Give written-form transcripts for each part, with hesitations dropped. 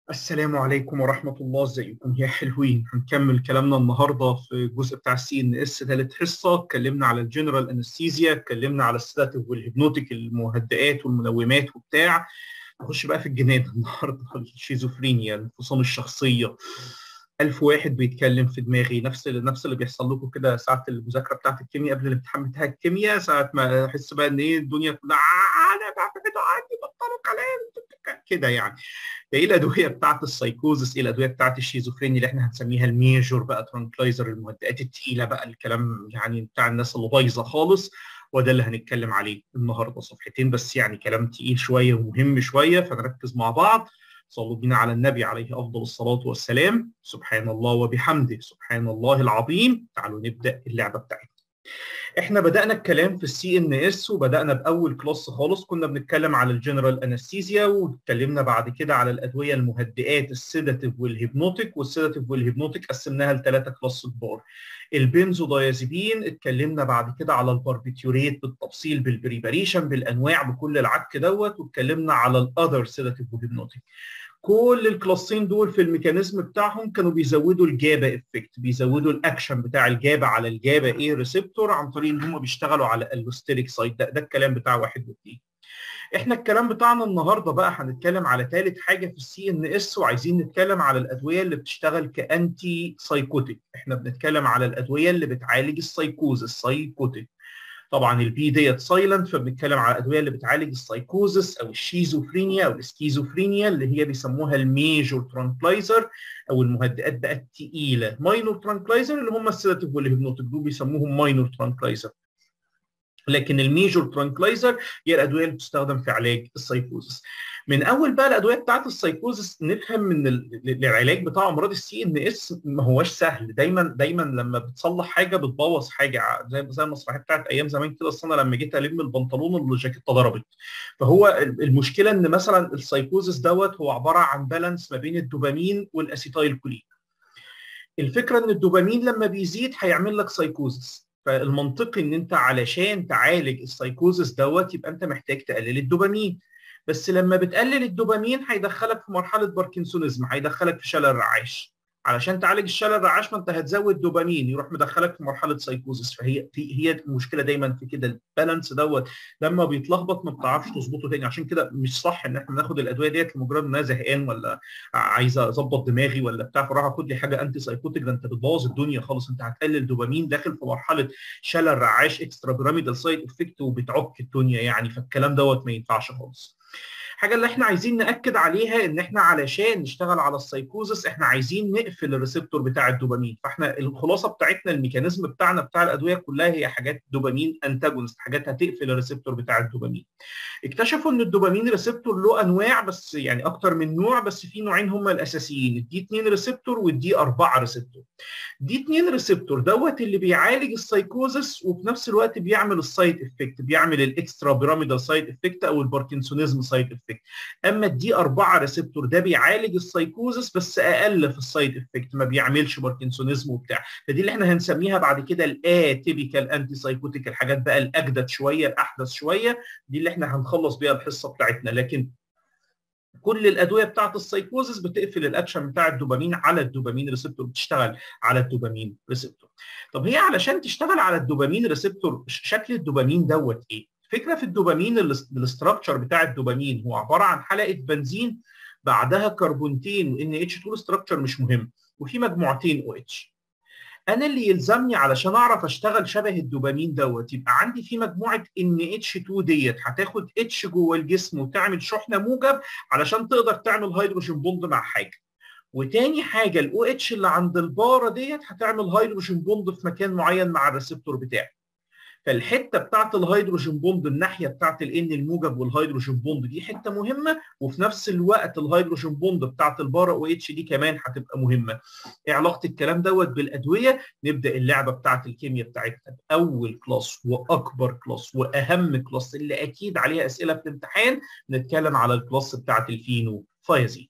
السلام عليكم ورحمة الله، ازيكم يا حلوين؟ هنكمل كلامنا النهاردة في الجزء بتاع السي ان اس ثالث حصة. اتكلمنا على الجنرال انستيزيا، اتكلمنا على السيداتيف والهيبنوتيك، المهدئات والمنومات وبتاع. نخش بقى في الجنان النهارده. الشيزوفرينيا، انفصام الشخصية. ألف واحد بيتكلم في دماغي، نفس اللي بيحصل لكم كده ساعة المذاكرة بتاعت الكيمياء قبل الامتحان بتاع الكيمياء، ساعة ما أحس بقى إن إيه الدنيا كلها أنا بعمل عندي بطلوا كلام كده يعني. ايه الادويه بتاعت السايكوزس، ايه الادويه بتاعت الشيزوفرينيا اللي احنا هنسميها الميجور بقى ترانكلايزر، المهدئات الثقيله بقى، الكلام يعني بتاع الناس اللي بايظه خالص. وده اللي هنتكلم عليه النهارده، صفحتين بس يعني كلام تقيل شويه ومهم شويه، فنركز مع بعض. صلوا بينا على النبي عليه افضل الصلاه والسلام. سبحان الله وبحمده، سبحان الله العظيم. تعالوا نبدا اللعبه بتاعتنا. احنا بدأنا الكلام في السي ان اس، وبدأنا بأول كلاس خالص كنا بنتكلم على الجنرال انستيزيا، واتكلمنا بعد كده على الأدوية المهدئات السيداتيف والهيبنوتيك. والسيداتيف والهيبنوتيك قسمناها لثلاثة كلاس كبار. البنزودايازيبين، اتكلمنا بعد كده على الباربيتوريت بالتفصيل بالبريباريشن بالانواع بكل العك دوت، واتكلمنا على الاذر سيداتيف وهيبنوتيك. كل الكلاسين دول في الميكانيزم بتاعهم كانوا بيزودوا الجابا افكت، بيزودوا الاكشن بتاع الجابا على الجابا ايه ريسبتور، عن طريق ان هم بيشتغلوا على الالوستيريك سايت. ده الكلام بتاع واحد واثنين. احنا الكلام بتاعنا النهارده بقى هنتكلم على ثالث حاجه في السي ان اس، وعايزين نتكلم على الادويه اللي بتشتغل كانتي سايكوتيك. احنا بنتكلم على الادويه اللي بتعالج السايكوز السايكوتيك. طبعا البي ديت سايلنت، فبنتكلم على الادويه اللي بتعالج السايكوزس او الشيزوفرينيا او السكيزوفرينيا، اللي هي بيسموها الميجور ترانكلايزر او المهدئات بقى الثقيله. ماينور ترانكلايزر اللي هم السيداتيف والهيبنوتيك، دول بيسموهم ماينور ترانكلايزر. لكن الميجور ترانكلايزر هي الادويه اللي بتستخدم في علاج السايكوزس. من اول بقى الادويه بتاعت السايكوزس نفهم ان العلاج بتاع امراض السي ان اس ما هوش سهل. دايما لما بتصلح حاجه بتبوظ حاجه، زي المسرحيه بتاعت ايام زمان كده. اصل انا لما جيت الم البنطلون الجاكيته ضربت. فهو المشكله ان مثلا السايكوزس دوت هو عباره عن بالانس ما بين الدوبامين والاسيتايل كولين. الفكره ان الدوبامين لما بيزيد هيعمل لك سايكوزس، فالمنطقي ان انت علشان تعالج السايكوزس دوت يبقى انت محتاج تقلل الدوبامين. بس لما بتقلل الدوبامين هيدخلك في مرحله باركنسونيزم، هيدخلك في شلل رعاش. علشان تعالج الشلل الرعاش ما انت هتزود دوبامين، يروح مدخلك في مرحله سايكوزس. هي المشكله دايما في كده، البالانس دوت لما بيتلخبط ما بتعرفش تظبطه تاني. عشان كده مش صح ان احنا ناخد الادويه ديت لمجرد ان انا زهقان ولا عايز اظبط دماغي ولا بتاع فراح اخد لي حاجه انتي سايكوتيك. ده انت بتبوظ الدنيا خالص. انت هتقلل دوبامين، داخل في مرحله شلل رعاش اكسترا بيراميدال سايد افكت، وبتعك الدنيا يعني. فالكلام دوت ما ينفعش خالص. الحاجه اللي احنا عايزين ناكد عليها ان احنا علشان نشتغل على السايكوزس احنا عايزين نقفل الريسبتور بتاع الدوبامين. فاحنا الخلاصه بتاعتنا الميكانيزم بتاعنا بتاع الادويه كلها هي حاجات دوبامين انتاجونست، حاجات هتقفل الريسبتور بتاع الدوبامين. اكتشفوا ان الدوبامين ريسبتور له انواع، بس يعني اكتر من نوع، بس في نوعين هم الاساسيين، الدي 2 ريسبتور والدي 4 ريسبتور. دي 2 ريسبتور دوت اللي بيعالج السايكوزس وفي نفس الوقت بيعمل السايد افكت، بيعمل الاكسترا بيراميدال سايد افكت او الباركنسونيزم سايد افكت. اما الدي 4 ريسبتور ده بيعالج السايكوزس بس اقل في السايد افكت، ما بيعملش باركنسونيزم وبتاع. فدي اللي احنا هنسميها بعد كده الاتيبيكال انتي سايكوتيك، الحاجات بقى الاجدد شويه الاحدث شويه، دي اللي احنا هنخلص بيها الحصه بتاعتنا. لكن كل الادويه بتاعت السايكوزس بتقفل الاكشن بتاع الدوبامين على الدوبامين ريسبتور، بتشتغل على الدوبامين ريسبتور. طب هي علشان تشتغل على الدوبامين ريسبتور شكل الدوبامين دوت ايه؟ الفكره في الدوبامين الاستراكشر بتاع الدوبامين هو عباره عن حلقه بنزين بعدها كربونتين وان اتش 2. الاستراكشر مش مهم، وفي مجموعتين او اتش. انا اللي يلزمني علشان اعرف اشتغل شبه الدوبامين دوت يبقى عندي في مجموعه ان اتش 2 ديت هتاخد اتش جوه الجسم وتعمل شحنه موجب علشان تقدر تعمل هيدروجين بوند مع حاجه. وتاني حاجه الاو اتش اللي عند الباره ديت هتعمل هيدروجين بوند في مكان معين مع الريسبتور بتاعي. فالحته بتاعت الهيدروجين بوند، الناحيه بتاعت الان الموجب والهيدروجين بوند دي حته مهمه، وفي نفس الوقت الهيدروجين بوند بتاعت البارا او اتش دي كمان هتبقى مهمه. ايه علاقه الكلام دوت بالادويه؟ نبدا اللعبه بتاعت الكيمياء بتاعتنا باول كلاس واكبر كلاس واهم كلاس اللي اكيد عليها اسئله في الامتحان. نتكلم على الكلاس بتاعت الفينوثايازين.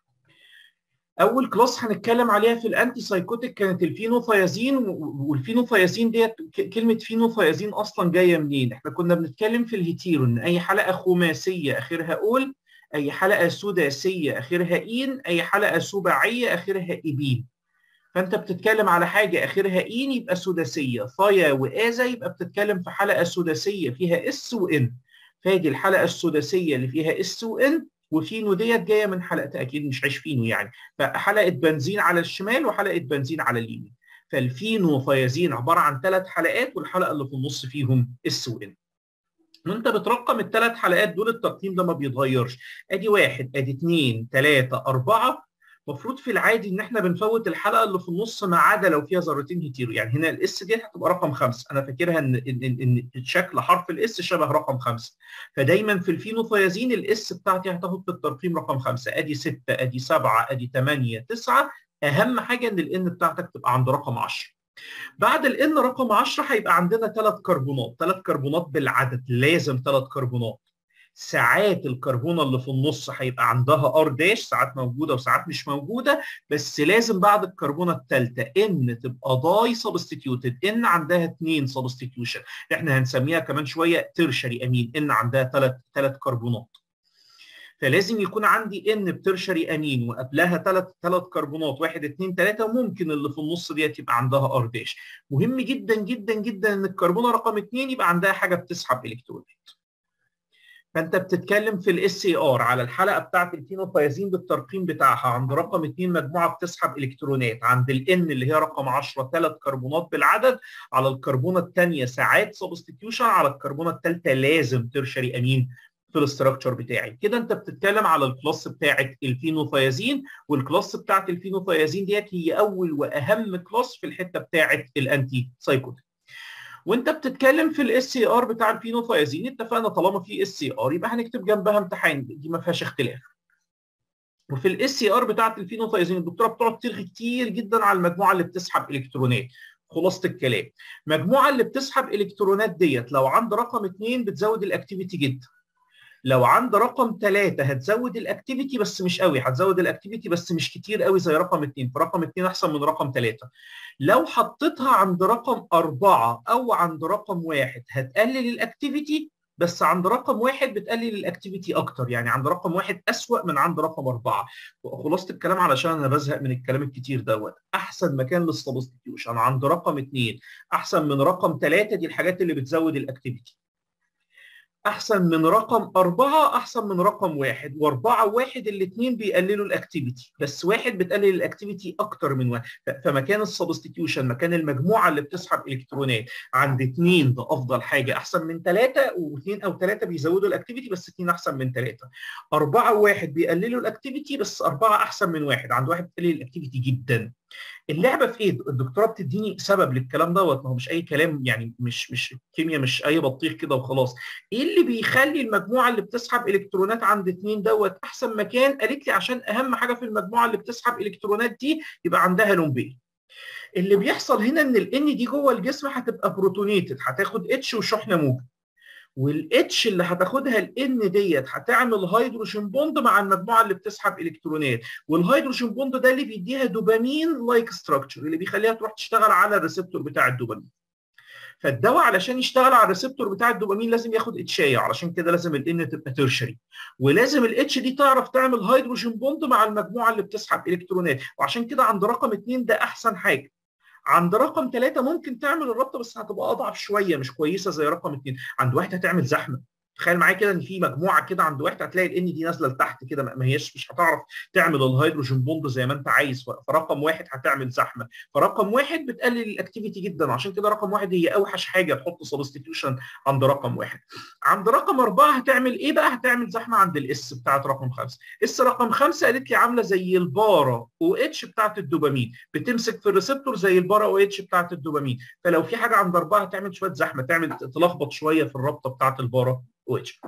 اول كلاس هنتكلم عليها في الانتي سايكوتيك كانت الفينوثايازين. والفينوثايازين ديت كلمه فينوثايازين اصلا جايه منين؟ احنا كنا بنتكلم في الهيتيرو ان اي حلقه خماسيه اخرها اول اي حلقه سداسيه اخرها اين، اي حلقه سباعيه اخرها ابين. فانت بتتكلم على حاجه اخرها اين يبقى سداسيه، ثايا واذا يبقى بتتكلم في حلقه سداسيه فيها اس وان. فادي الحلقه السداسيه اللي فيها اس وان، وفينو ديت جايه من حلقه، اكيد مش عايش فينو يعني، فحلقه بنزين على الشمال وحلقه بنزين على اليمين. فالفينو ثيازين عباره عن 3 حلقات، والحلقه اللي في النص فيهم اس وان. وانت بترقم ال3 حلقات دول، الترقيم ده ما بيتغيرش. ادي 1 ادي 2 3 4. المفروض في العادي ان احنا بنفوت الحلقه اللي في النص ما عدا لو فيها ذرتين هيتيرو. يعني هنا الاس دي هتبقى رقم 5، انا فاكرها ان شكل حرف الاس شبه رقم 5. فدايما في الفينوثيازين الاس بتاعتي هتاخد في الترقيم رقم 5. ادي 6 ادي 7 ادي 8 9. اهم حاجه ان الان بتاعتك تبقى عند رقم 10. بعد الان رقم 10 هيبقى عندنا 3 كربونات، 3 كربونات بالعدد، لازم 3 كربونات. ساعات الكربونه اللي في النص هيبقى عندها ار داش، ساعات موجوده وساعات مش موجوده، بس لازم بعد الكربونه الثالثه ان تبقى داي سبستيتيوتد، ان عندها 2 سبستيتيوشن. احنا هنسميها كمان شويه ترشري امين، ان عندها 3 كربونات. فلازم يكون عندي ان بترشري امين وقبلها 3 كربونات، 1 2 3، وممكن اللي في النص ديت يبقى عندها ار داش. مهم جدا جدا جدا ان الكربونه رقم 2 يبقى عندها حاجه بتسحب الكترونات. فانت بتتكلم في الاس اي ار على الحلقه بتاعت الفينوثيازين بالترقيم بتاعها، عند رقم 2 مجموعه بتسحب الكترونات، عند الان اللي هي رقم 10 3 كربونات بالعدد، على الكربونه الثانيه ساعات سبستيتيوشن، على الكربونه الثالثه لازم ترشري امين في الاستراكشر بتاعي. كده انت بتتكلم على الكلاس بتاعت الفينوثيازين، والكلاس بتاعت الفينوثيازين ديت هي اول واهم كلاس في الحته بتاعت الانتي سايكوتيك. وانت بتتكلم في الاس سي ار بتاع الفينوثيازين، اتفقنا طالما في اس سي ار يبقى هنكتب جنبها امتحان، دي ما فيهاش اختلاف. وفي الاس سي ار بتاعت الفينوثيازين الدكتوره بتقعد ترغي كتير جدا على المجموعه اللي بتسحب الكترونات. خلاصه الكلام، المجموعه اللي بتسحب الكترونات ديت لو عند رقم 2 بتزود الاكتيفيتي جدا، لو عند رقم 3 هتزود الاكتيفيتي بس مش قوي، هتزود الاكتيفيتي بس مش كتير قوي زي رقم 2، فرقم 2 احسن من رقم 3. لو حطيتها عند رقم 4 او عند رقم 1 هتقلل الاكتيفيتي، بس عند رقم 1 بتقلل الاكتيفيتي اكتر، يعني عند رقم 1 اسوأ من عند رقم 4. خلاصه الكلام علشان انا بزهق من الكلام الكتير دوت، احسن مكان للسبستيتيوشن عند رقم 2 احسن من رقم 3، دي الحاجات اللي بتزود الاكتيفيتي. احسن من رقم 4 احسن من رقم 1، و4 و1 الاثنين بيقللوا الاكتيفيتي، بس 1 بتقلل الاكتيفيتي اكتر من 1. فمكان السبستيتيوشن، مكان المجموعه اللي بتسحب الكترونات عند 2 ده افضل حاجه، احسن من 3، و2 او 3 بيزودوا الاكتيفيتي بس 2 احسن من 3. 4 و1 بيقللوا الاكتيفيتي بس 4 احسن من 1، عند 1 بتقلل الاكتيفيتي جدا. اللعبه في ايه؟ الدكتوره بتديني سبب للكلام دوت، ما هو مش اي كلام يعني، مش كيمياء، مش اي بطيخ كده وخلاص. ايه اللي بيخلي المجموعه اللي بتسحب الكترونات عند 2 دوت احسن مكان؟ قالت لي عشان اهم حاجه في المجموعه اللي بتسحب الكترونات دي يبقى عندها لومبين. اللي بيحصل هنا ان الان دي جوه الجسم هتبقى بروتونيتد، هتاخد اتش وشحنه موجب، والاتش اللي هتاخدها الان ديت هتعمل هيدروجين بوند مع المجموعه اللي بتسحب الكترونات، والهيدروجين بوند ده اللي بيديها دوبامين لايك ستراكشر، اللي بيخليها تروح تشتغل على الريسبتور بتاع الدوبامين. فالدواء علشان يشتغل على الريسبتور بتاع الدوبامين لازم ياخد اتشايه، علشان كده لازم الان تبقى ترشري، ولازم الاتش دي تعرف تعمل هيدروجين بوند مع المجموعه اللي بتسحب الكترونات، وعشان كده عند رقم 2 ده احسن حاجه. عند رقم 3 ممكن تعمل الربطه بس هتبقى اضعف شويه، مش كويسه زي رقم 2. عند 1 هتعمل زحمه. تخيل معايا كده ان في مجموعه كده عند 1 هتلاقي الان دي نازله لتحت كده، ما هيش، مش هتعرف تعمل الهيدروجين بوند زي ما انت عايز، فرقم 1 هتعمل زحمه، فرقم 1 بتقلل الاكتيفيتي جدا، عشان كده رقم 1 هي اوحش حاجه تحط سبستيتيوشن عند رقم 1. عند رقم 4 هتعمل ايه بقى؟ هتعمل زحمه عند الاس بتاعت رقم 5. اس رقم 5 قالت لي عامله زي البارا او اتش بتاعت الدوبامين، بتمسك في الريسبتور زي البارا او اتش بتاعت الدوبامين، فلو في حاجه عند 4 هتعمل شويه زحمه، تعمل تلخبط شويه في الرابطه بتاعت البارا او اتش.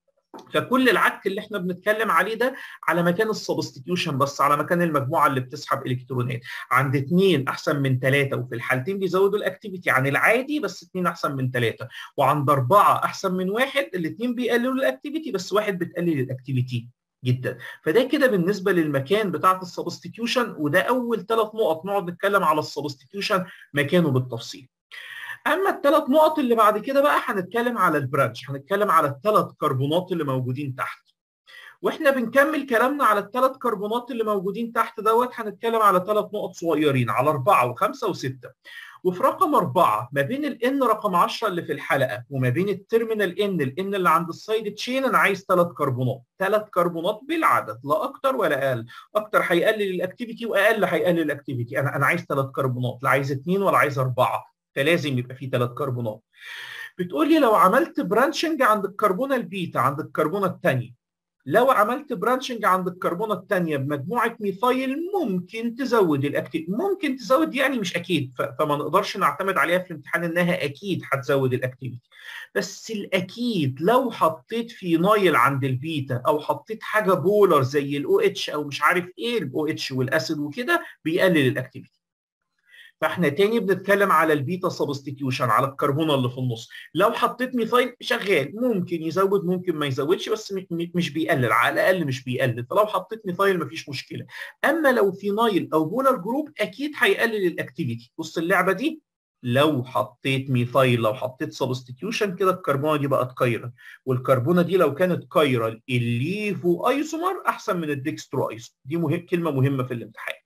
فكل العك اللي احنا بنتكلم عليه ده على مكان السبستيتيوشن، بس على مكان المجموعه اللي بتسحب الكترونات. عند 2 احسن من 3، وفي الحالتين بيزودوا الاكتيفيتي عن العادي بس 2 احسن من 3. وعند 4 احسن من 1، الاثنين بيقللوا الاكتيفيتي بس 1 بتقلل الاكتيفيتي جدا. فده كده بالنسبه للمكان بتاعه السبستيتيوشن، وده اول 3 نقط نقعد نتكلم على السبستيتيوشن مكانه بالتفصيل. اما ال3 نقط اللي بعد كده بقى هنتكلم على البرانش، هنتكلم على ال3 كربونات اللي موجودين تحت. واحنا بنكمل كلامنا على الثلاث كربونات اللي موجودين تحت دوت، هنتكلم على 3 نقط صغيرين، على 4 و5 و6. وفي رقم 4 ما بين الان رقم 10 اللي في الحلقه وما بين التيرمينال الان اللي عند السايد تشين، انا عايز 3 كربونات، 3 كربونات بالعدد، لا اكتر ولا اقل. اكتر هيقلل الاكتيفيتي واقل هيقلل الاكتيفيتي. انا عايز 3 كربونات، لا عايز 2 ولا عايز 4، فلازم يبقى في 3 كربونات. بتقول لي لو عملت برانشنج عند الكربونه البيتا عند الكربونه الثانيه، لو عملت برانشنج عند الكربونه الثانيه بمجموعه ميثايل ممكن تزود الاكتيفيتي، ممكن تزود يعني مش اكيد، فما نقدرش نعتمد عليها في الامتحان انها اكيد هتزود الاكتيفيتي. بس الاكيد لو حطيت فينايل عند البيتا او حطيت حاجه بولر زي الاو اتش او مش عارف ايه، الاو اتش والاسيد وكده بيقلل الاكتيفيتي. فاحنا تاني بنتكلم على البيتا سبستيتيوشن على الكربونه اللي في النص. لو حطيت ميثايل شغال، ممكن يزود ممكن ما يزودش، بس مش بيقلل، على الاقل مش بيقلل. فلو حطيت ميثايل مفيش مشكله. اما لو فينايل او بولار جروب اكيد هيقلل الاكتيفيتي. بص اللعبه دي، لو حطيت ميثايل، لو حطيت سبستيتيوشن كده الكربونه دي بقت كايرال، والكربونه دي لو كانت كايرال الليفو ايسومر احسن من الديكسترو ايسومر. دي كلمه مهمه في الامتحان.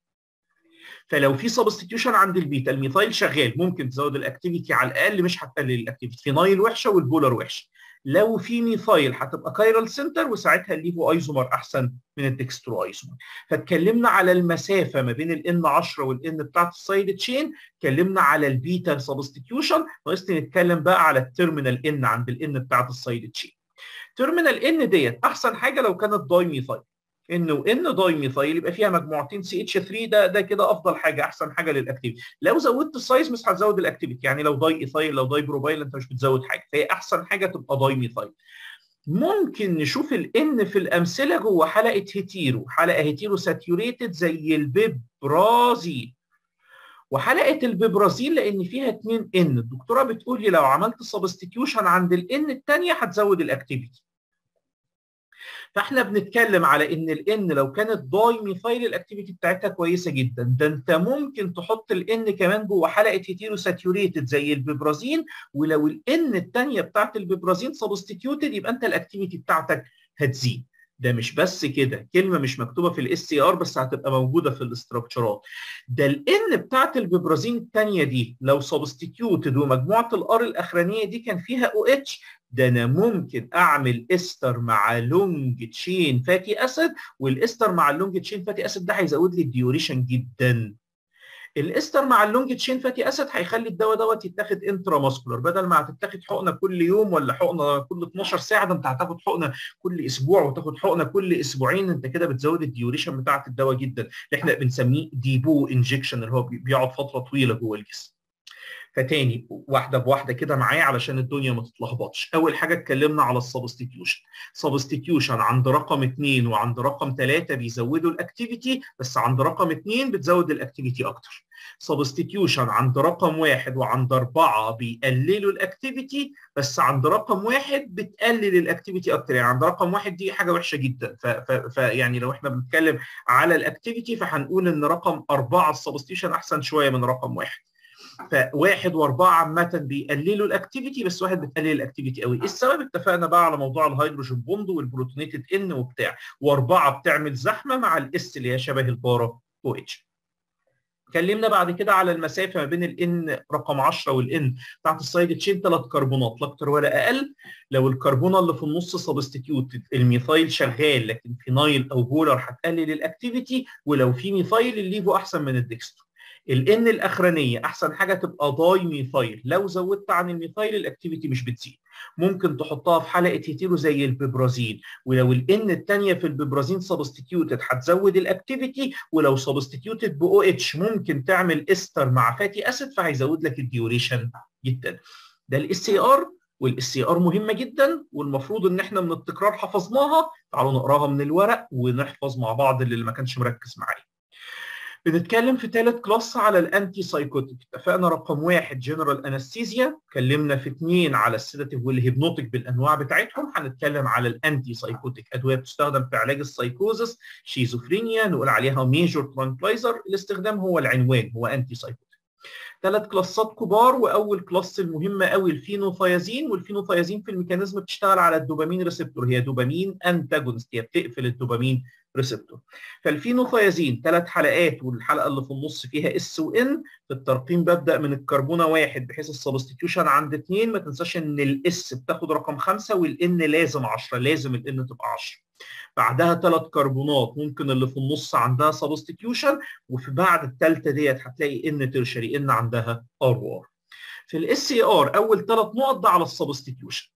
فلو في سبستيتيوشن عند البيتا، الميثايل شغال، ممكن تزود الاكتيفيتي على الاقل، مش هتقلل الاكتيفيتي. فينايل وحشه والبولر وحشه. لو في ميثايل هتبقى كايرال سنتر، وساعتها الليفو ايزومر احسن من الدكسترو ايزومر. فاتكلمنا على المسافه ما بين الان 10 والان بتاعت السايد تشين، اتكلمنا على البيتا سبستيتيوشن، ناقصني نتكلم بقى على التيرمينال ان عند الان بتاعت السايد تشين. تيرمينال ان ديت احسن حاجه لو كانت داي ميثايل، انه ان داي ميثايل يبقى فيها مجموعتين سي اتش 3، ده كده افضل حاجه، احسن حاجه للاكتيفيتي. لو زودت السايز مش هتزود الاكتيفيتي، يعني لو داي ايثايل لو داي بروبايل انت مش بتزود حاجه، فهي احسن حاجه تبقى داي ميثايل. ممكن نشوف الان في الامثله جوه حلقه هيتيرو، حلقه هيتيرو ساتيوريتد زي البيبرازيل. وحلقه البيبرازيل لان فيها 2 ان، الدكتوره بتقول لي لو عملت سبستيتيوشن عند الان الثانيه هتزود الاكتيفيتي. فاحنا بنتكلم على ان الان لو كانت داي ميثايل الاكتيفيتي بتاعتها كويسه جدا، ده انت ممكن تحط الان كمان جوه حلقه هيتيرو ساتيوريتد زي البيبرازين، ولو الان الثانيه بتاعت البيبرازين سبستيتيوتد يبقى انت الاكتيفيتي بتاعتك هتزيد. ده مش بس كده، كلمه مش مكتوبه في الاس سي ار بس هتبقى موجوده في الاستراكشرات. ده الان بتاعت البيبرازين الثانيه دي لو سبستيتيوتد ومجموعه الار الاخرانيه دي كان فيها او اتش، ده انا ممكن اعمل استر مع لونج تشين فاتي اسيد، والاستر مع اللونج تشين فاتي اسيد ده هيزود لي الديوريشن جدا. الاستر مع اللونج تشين فاتي اسيد هيخلي الدواء دوت يتاخد انترا ماسكولار، بدل ما هتتاخد حقنه كل يوم ولا حقنه كل 12 ساعه، ده انت هتاخد حقنه كل اسبوع وتاخد حقنه كل اسبوعين. انت كده بتزود الديوريشن بتاعه الدواء جدا، اللي احنا بنسميه ديبو انجكشن، اللي هو بيقعد فتره طويله جوه الجسم. فتاني واحده بواحده كده معايا علشان الدنيا ما تتلخبطش. اول حاجه اتكلمنا على السبستيتيوشن. سبستيتيوشن عند رقم 2 وعند رقم 3 بيزودوا الاكتيفيتي، بس عند رقم 2 بتزود الاكتيفيتي اكتر. سبستيتيوشن عند رقم 1 وعند 4 بيقللوا الاكتيفيتي، بس عند رقم 1 بتقلل الاكتيفيتي اكتر. يعني عند رقم 1 دي حاجه وحشه جدا، فيعني لو احنا بنتكلم على الاكتيفيتي فهنقول ان رقم 4 السبستيتيوشن احسن شويه من رقم 1. فواحد واربعه عامه بيقللوا الاكتيفيتي، بس واحد بتقلل الاكتيفيتي قوي. السبب اتفقنا بقى على موضوع الهيدروجين بوند والبروتونيتد ان وبتاع، واربعه بتعمل زحمه مع الاس اللي هي شبه البارا او اتش. اتكلمنا بعد كده على المسافه ما بين الان رقم 10 والان بتاعت السايد تشين 3 كربونات لا اكتر ولا اقل. لو الكربونه اللي في النص سبستيتيوتد، الميثايل شغال لكن فينايل او بولر هتقلل الاكتيفيتي، ولو في ميثايل الليفو احسن من الديكسترو. الان الاخرانيه احسن حاجه تبقى داي ميثايل، لو زودت عن الميثايل الاكتيفيتي مش بتزيد. ممكن تحطها في حلقه هيتيرو زي البيبرازين، ولو الان الثانيه في البيبرازين سبستيتيوتد هتزود الاكتيفيتي، ولو سبستيتيوتد باو اتش ممكن تعمل استر مع فاتي اسيد فهيزود لك الديوريشن جدا. ده الاس سي ار، والاس سي ار مهمه جدا والمفروض ان احنا من التكرار حفظناها. تعالوا نقراها من الورق ونحفظ مع بعض اللي ما كانش مركز معايا. بنتكلم في ثالث كلاس على الانتي سايكوتيك. اتفقنا رقم 1 جنرال انستيزيا، اتكلمنا في 2 على السيداتيف والهيبنوتيك بالانواع بتاعتهم. هنتكلم على الانتي سايكوتيك، ادويه بتستخدم في علاج السايكوزس، شيزوفرينيا، نقول عليها ميجور ترانكلايزر. الاستخدام هو العنوان، هو انتي سايكوتيك. ثلاث كلاسات كبار، واول كلاس المهمه قوي الفينوثيازين، والفينوثيازين في الميكانيزم بتشتغل على الدوبامين ريسبتور، هي دوبامين انتاجونست، هي بتقفل الدوبامين ريسبتور. فالفينوثيازين 3 حلقات، والحلقه اللي في النص فيها اس وان. في الترقيم ببدا من الكربونه 1 بحيث السبستيتيوشن عند 2. ما تنساش ان الاس بتاخد رقم 5 والان لازم 10، لازم الان تبقى 10. بعدها 3 كربونات، ممكن اللي في النص عندها سبستيتيوشن، وفي بعد الثالثه ديت هتلاقي ان ترشري، ان عندها ار وار. في الاس اي ار اول 3 نقط ده على السبستيتيوشن.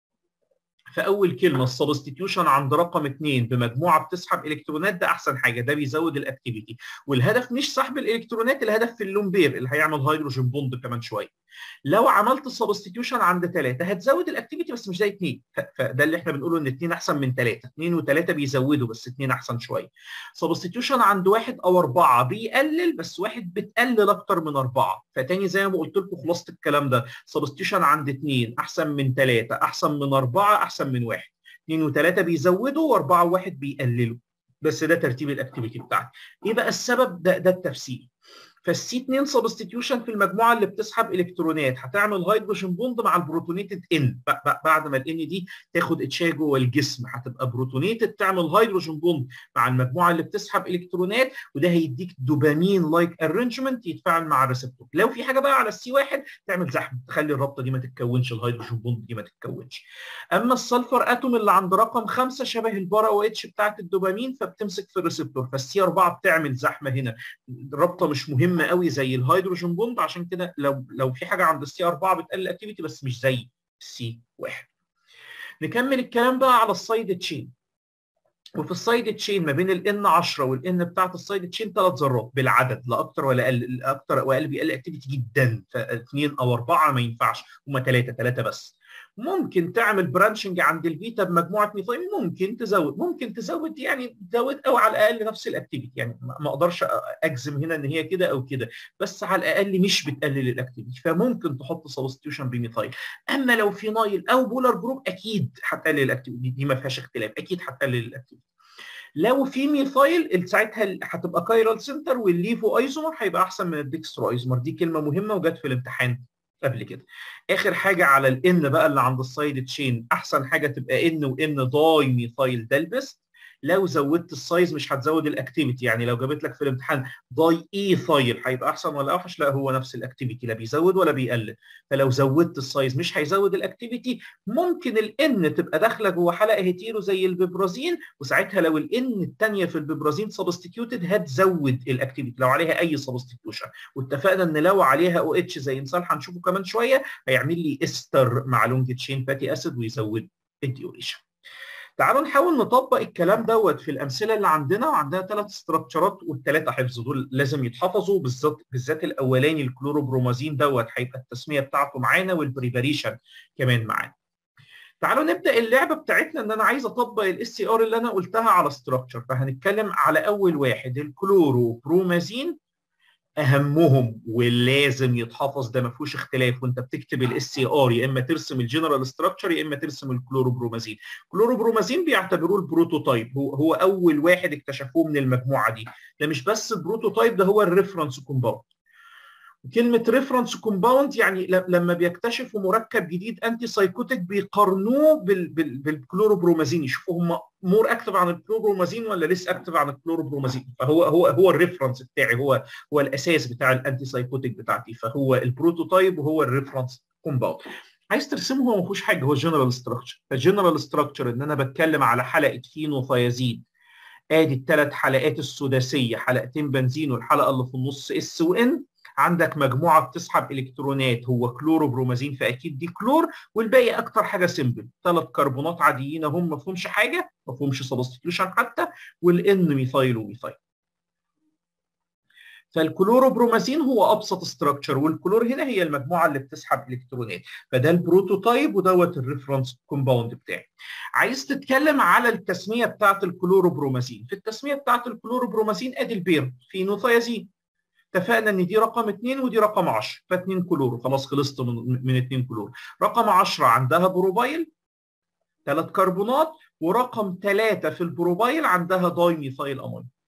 فاول كلمه السبستيتيوشن عند رقم 2 بمجموعه بتسحب الكترونات، ده احسن حاجه، ده بيزود الاكتيفيتي. والهدف مش سحب الالكترونات، الهدف في اللومبير اللي هيعمل هيدروجين بوند كمان شويه. لو عملت سبستيتيوشن عند 3 هتزود الاكتيفيتي بس مش زي 2. فده اللي احنا بنقوله ان 2 احسن من 3. 2 و3 بيزودوا بس 2 احسن شويه. سبستيتيوشن عند 1 او 4 بيقلل، بس 1 بتقلل اكتر من 4. فتاني زي ما قلت لكم خلاصه الكلام ده، سبستيتيوشن عند 2 احسن من 3، احسن من 4، احسن من 1. 2 و3 بيزودوا، و4 و1 بيقللوا. بس ده ترتيب الاكتيفيتي بتاعتي. ايه بقى السبب؟ ده التفسير. فالسي 2 سبستيتيوشن في المجموعه اللي بتسحب الكترونات هتعمل هيدروجين بوند مع البروتونيتد ان. بعد ما الان دي تاخد اتشاه جوه الجسم هتبقى بروتونيتد، تعمل هيدروجين بوند مع المجموعه اللي بتسحب الكترونات، وده هيديك دوبامين لايك ارينجمنت يتفاعل مع الريسبتور. لو في حاجه بقى على السي 1 تعمل زحمه، تخلي الرابطه دي ما تتكونش، الهيدروجين بوند دي ما تتكونش. اما السلفر اتوم اللي عند رقم 5 شبه البارا او اتش بتاعت الدوبامين، فبتمسك في الريسبتور، فالسي 4 بتعمل زحمه هنا. الرابطه مش مهمه قوي زي الهيدروجين بوند، عشان كده لو في حاجه عند السي 4 بتقلل الاكتيفيتي بس مش زي السي 1. نكمل الكلام بقى على السايد تشين. وفي السايد تشين ما بين الان 10 والان بتاعت السايد تشين 3 ذرات بالعدد، لا اكتر ولا اقل. اكتر واقل بيقل اكتيفيتي جدا، فاثنين او 4 ما ينفعش، هم 3 بس. ممكن تعمل برانشنج عند البيتا بمجموعه ميثايل، ممكن تزود يعني تزود او على الاقل نفس الاكتيفيتي، يعني ما اقدرش اجزم هنا ان هي كده او كده، بس على الاقل مش بتقلل الاكتيفيتي، فممكن تحط سبستيوشن بميثايل. اما لو في نايل او بولار جروب اكيد هتقلل الاكتيفيتي، دي ما فيهاش اختلاف، اكيد هتقلل الاكتيفيتي. لو في ميثايل ساعتها هتبقى كايرال سنتر، والليفو ايزومر هيبقى احسن من الديكسترو ايزومر. دي كلمه مهمه وجت في الامتحان قبل كده. اخر حاجه على الان بقى اللي عند السايد تشين، احسن حاجه تبقى ان وان داي ميثايل، ده البست. لو زودت السايز مش هتزود الاكتيفيتي، يعني لو جابت لك في الامتحان داي ايثايل هيبقى احسن ولا اوحش؟ لا، هو نفس الاكتيفيتي، لا بيزود ولا بيقلل. فلو زودت السايز مش هيزود الاكتيفيتي. ممكن الان تبقى داخله جوه حلقه هيتيرو زي البيبرازين، وساعتها لو الان الثانيه في البيبرازين سبستيتيوتد هتزود الاكتيفيتي لو عليها اي سبستيتيوشن. واتفقنا ان لو عليها او اتش زي مثال هنشوفه كمان شويه هيعمل لي استر مع لونج تشين فاتي اسيد ويزود الديوريشن. تعالوا نحاول نطبق الكلام دوت في الامثله اللي عندنا. وعندنا 3 استراكشرات وال3 حفظ، دول لازم يتحفظوا، بالذات الاولاني الكلوروبرومازين دوت هيبقى التسميه بتاعته معانا والبريباريشن كمان معانا. تعالوا نبدا اللعبه بتاعتنا، ان انا عايز اطبق الاس سي ار اللي انا قلتها على استراكشر. فهنتكلم على اول واحد الكلوروبرومازين، اهمهم واللازم يتحفظ، ده ما فيهوش اختلاف. وانت بتكتب الاس سي ار يا اما ترسم الجنرال ستراكشر يا اما ترسم الكلوروبرومازين. الكلوروبرومازين بيعتبروه البروتوتايب، هو اول واحد اكتشفوه من المجموعه دي. ده مش بس البروتوتايب، ده هو الريفرنس كومباوند. كلمة ريفرنس كومباوند يعني لما بيكتشفوا مركب جديد انتي سايكوتيك بيقارنوه بالكلوروبرومازين، يشوفوا هم مور اكتف عن الكلوروبرومازين ولا ليس اكتف عن الكلوروبرومازين. فهو الريفرنس بتاعي، هو الاساس بتاع الانتي سايكوتيك بتاعتي، فهو البروتوتايب وهو الريفرنس كومباوند. عايز ترسمه هو ما فيهوش حاجه، هو جنرال ستراكشر. فالجنرال ستراكشر ان انا بتكلم على حلقه فينوثيازين، ادي ال3 حلقات السداسيه، حلقتين بنزين والحلقه اللي في النص اس وان. عندك مجموعه بتسحب الكترونات، هو كلوروبرومازين فاكيد دي كلور، والباقي اكتر حاجه سيمبل، 3 كربونات عاديين هم ما فيهمش حاجه، ما فيهمش سبستيتيوشن حتى، والان ميثايل وميثايل. فالكلوروبرومازين هو ابسط ستراكشر، والكلور هنا هي المجموعه اللي بتسحب الكترونات. فده البروتوتايب ودوت الريفرنس كومباوند بتاعي. عايز تتكلم على التسميه بتاعت الكلوروبرومازين. في التسميه بتاعت الكلوروبرومازين ادي البير فينوثيازين، اتفقنا ان دي رقم 2 ودي رقم 10، ف2 كلور، خلاص خلصت من 2 كلور. رقم 10 عندها بروبايل 3 كربونات، ورقم 3 في البروبايل عندها داي ميثايل امونيوم،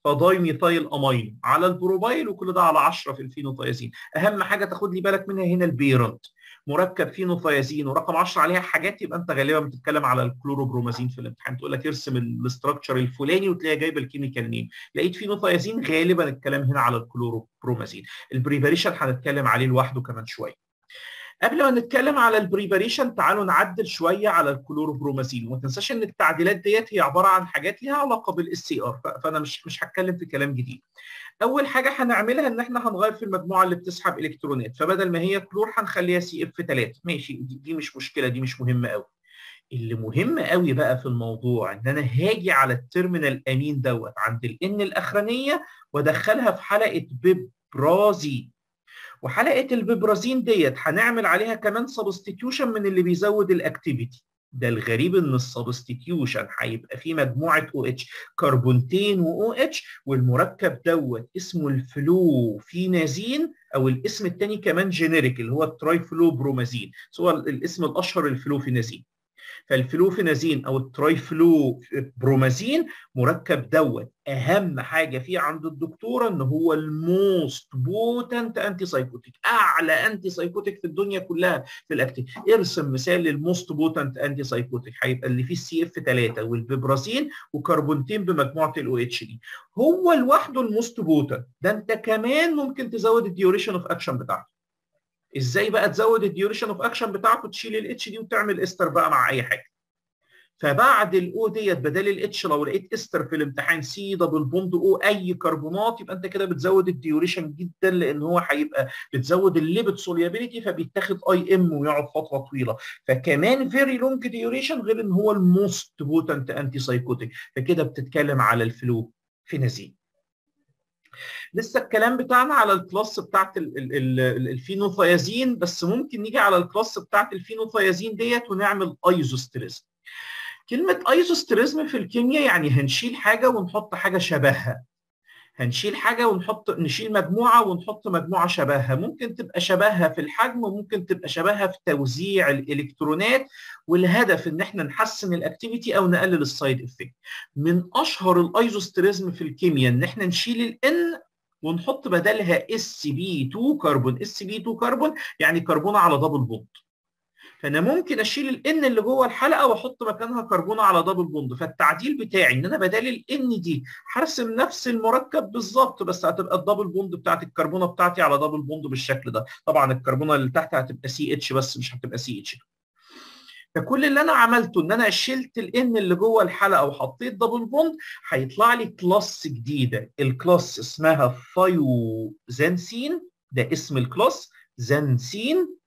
فداي ميثايل امينو على البروبايل، وكل ده على 10 في الفينوثيازين. اهم حاجه تاخد لي بالك منها هنا البيرنت، مركب فينوثيازين ورقم 10 عليها حاجات، يبقى انت غالبا بتتكلم على الكلوروبرومازين في الامتحان. تقول لك ارسم الاستراكشر الفلاني وتلاقي جايب الكيميكال نيم، لقيت فينوثيازين غالبا الكلام هنا على الكلوروبرومازين. البريباريشن هنتكلم عليه لوحده كمان شويه. قبل ما نتكلم على البريباريشن تعالوا نعدل شويه على الكلوروبرومازين، وما تنساش ان التعديلات ديت هي عباره عن حاجات ليها علاقه بالاس سي ار، فانا مش هتكلم في كلام جديد. اول حاجه هنعملها ان احنا هنغير في المجموعه اللي بتسحب الكترونات، فبدل ما هي كلور هنخليها سي اف 3. ماشي، دي مش مشكله، دي مش مهمه قوي. اللي مهم قوي بقى في الموضوع ان انا هاجي على التيرمينال امين دوت عند الان الاخرانيه وادخلها في حلقه بيبرازين، وحلقه البيبرازين ديت هنعمل عليها كمان سبستيتيوشن من اللي بيزود الاكتيفيتي. ده الغريب ان السبستيتيوشن هيبقى فيه مجموعه او اتش، كربونتين و اتش، والمركب دوت اسمه الفلوفينازين، او الاسم الثاني كمان جينيريك اللي هو الترايفلوبرومازين، هو الاسم الاشهر الفلوفينازين. فالفلوفينازين او الترايفلوبرومازين مركب دوت اهم حاجه فيه عند الدكتوره ان هو الموست بوتنت انتي سايكوتيك، اعلى انتي سايكوتيك في الدنيا كلها في الاكتيف. ارسم مثال للموست بوتنت انتي سايكوتيك، هيبقى اللي فيه السي اف 3 والبيبرازين وكربونتين بمجموعه الاو اتش دي، هو لوحده الموست بوتنت. ده انت كمان ممكن تزود الديوريشن اوف اكشن بتاعته. ازاي بقى تزود الديوريشن اوف اكشن بتاعته؟ تشيل الاتش دي وتعمل استر بقى مع اي حاجه. فبعد الاو ديت بدل الاتش لو لقيت استر في الامتحان سي دبل بوند او اي كربونات، يبقى انت كده بتزود الديوريشن جدا، لان هو هيبقى بتزود الليبيد سوليابيليتي فبيتاخد اي ام ويقعد فتره طويله، فكمان فيري لونج ديوريشن، غير ان هو الموست بوتنت انتي سايكوتيك. فكده بتتكلم على الفلوفينازين. لسه الكلام بتاعنا على الكلاس بتاعت الفينوثيازين، بس ممكن نيجي على الكلاس بتاعت الفينوثيازين ديت ونعمل ايزوستريزم. كلمة ايزوستريزم في الكيمياء يعني هنشيل حاجة ونحط حاجة شبهها، هنشيل حاجة نشيل مجموعة ونحط مجموعة شبهها. ممكن تبقى شبهها في الحجم وممكن تبقى شبهها في توزيع الالكترونات، والهدف ان احنا نحسن الاكتيفيتي او نقلل السايد افكت. من اشهر الايزوستريزم في الكيمياء ان احنا نشيل الان ونحط بدلها اس بي 2 كربون. اس بي 2 كربون يعني كربونه على دبل بوند، فانا ممكن اشيل الان اللي جوه الحلقه واحط مكانها كربونه على دبل بوند. فالتعديل بتاعي ان انا بدل الان دي هرسم نفس المركب بالظبط، بس هتبقى الدبل بوند بتاعت الكربونه بتاعتي على دبل بوند بالشكل ده. طبعا الكربونه اللي تحت هتبقى سي اتش بس مش هتبقى سي اتش. فكل اللي انا عملته ان انا شلت الان اللي جوه الحلقه وحطيت دبل بوند، هيطلع لي كلاس جديده. الكلاس اسمها ثايوزانسين، ده اسم الكلاس، زانسين،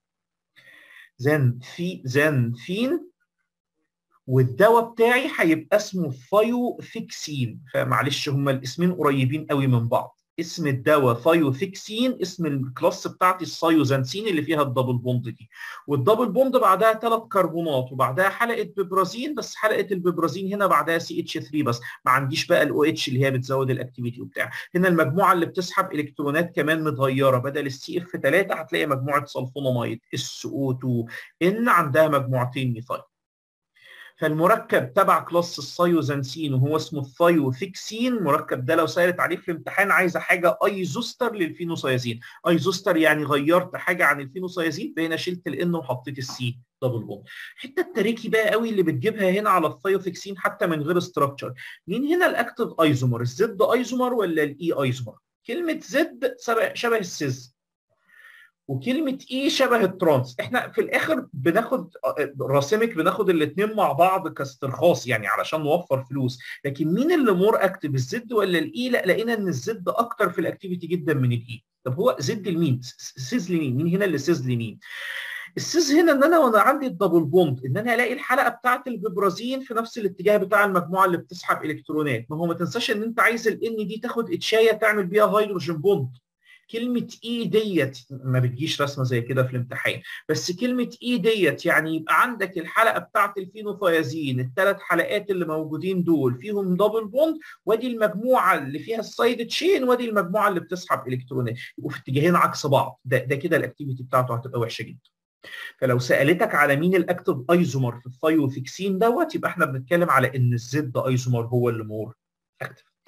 زانثين. والدواء بتاعي هيبقى اسمه ثايوثيكسين. فمعلش هما الاسمين قريبين قوي من بعض. اسم الدواء ثايوثيكسين، اسم الكلاس بتاعتي الثايوزانسين اللي فيها الدبل بوند دي. والدبل بوند بعدها 3 كربونات وبعدها حلقه بيبرازين، بس حلقه البيبرازين هنا بعدها سي اتش 3 بس، ما عنديش بقى الاو اتش اللي هي بتزود الاكتيفيتي وبتاع. هنا المجموعه اللي بتسحب الكترونات كمان متغيره، بدل السي اف 3 هتلاقي مجموعه سلفوناميد اس او 2 ان عندها مجموعتين ميثايل. فالمركب تبع كلاس الثايوزانسين وهو اسمه الثايوثيكسين. المركب ده لو سالت عليه في الامتحان عايزه حاجه ايزوستر للفينوثيازين، ايزوستر يعني غيرت حاجه عن الفينوثيازين، فهنا شلت الان وحطيت السي دبل بوند. الحته التريكي بقى قوي اللي بتجيبها هنا على الثايوثيكسين حتى من غير استراكشر، مين هنا الاكتف ايزومر؟ الزد ايزومر ولا الاي ايزومر؟ كلمه زد شبه السيز، وكلمه ايه شبه الترانس. احنا في الاخر بناخد راسمك بناخد الاثنين مع بعض كاسترخاص يعني علشان نوفر فلوس، لكن مين اللي مور اكتف، الزد ولا الاي؟ لا، لقينا ان الزد اكتر في الاكتيفيتي جدا من الاي. طب هو زد لمين؟ سيز لمين؟ مين هنا اللي سيز لمين؟ السيز هنا ان انا وانا عندي الدبل بوند ان انا الاقي الحلقه بتاعه البيبرازين في نفس الاتجاه بتاع المجموعه اللي بتسحب الكترونات. ما هو ما تنساش ان انت عايز الان دي تاخد اتشايه تعمل بيها هيدروجين بوند. كلمة اي ديت ما بتجيش رسمة زي كده في الامتحان، بس كلمة اي ديت يعني يبقى عندك الحلقة بتاعت الفينوثيازين، الثلاث حلقات اللي موجودين دول فيهم دبل بوند، وادي المجموعة اللي فيها السايد تشين، وادي المجموعة اللي بتسحب الكترونات، يبقوا في اتجاهين عكس بعض. ده كده الاكتيفيتي بتاعته هتبقى وحشة جدا. فلو سالتك على مين الاكتف ايزومر في الثايوثيكسين دوت، يبقى احنا بنتكلم على ان الزد ايزومر هو اللي مور اكتف.